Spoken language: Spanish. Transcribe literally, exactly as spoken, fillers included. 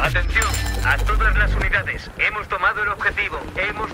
Atención, a todas las unidades. Hemos tomado el objetivo. Hemos